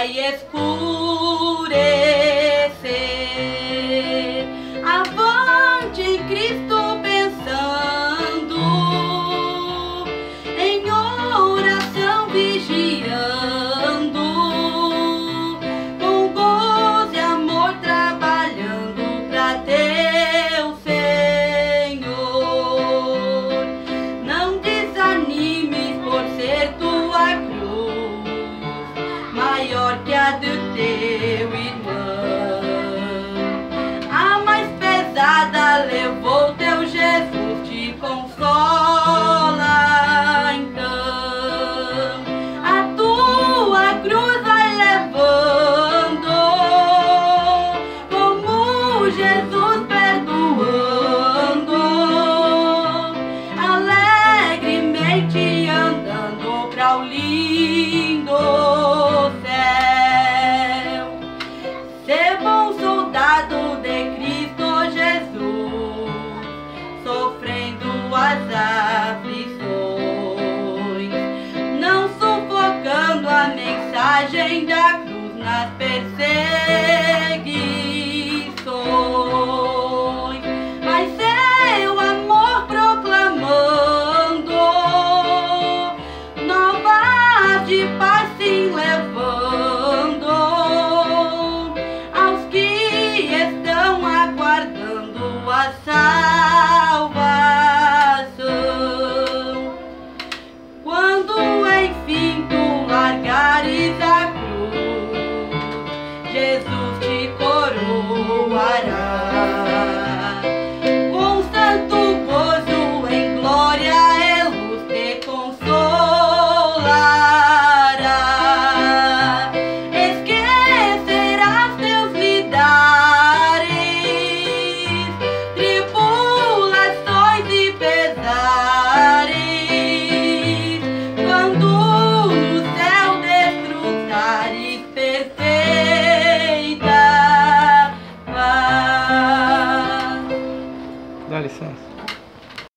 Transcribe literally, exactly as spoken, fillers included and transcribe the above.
vai escurecer. Avante em Cristo pensando, em oração vigiando, com gozo e amor trabalhando pra teu Senhor. Não desanimes por ser tua cruz maior que a do teu irmão. A mais pesada levou teu Jesus, te consola então. A tua cruz vai levando, como Jesus perdoando, alegremente andando pra o lindo céu. Ser bom soldado de Cristo Jesus, sofrendo as aflições, não sufocando a mensagem da cruz nas perseguições, mas seu amor proclamando, novas de paz se levando aos que estão aguardando a salvação. Quando enfim tu largares a cruz, Jesus te coroará.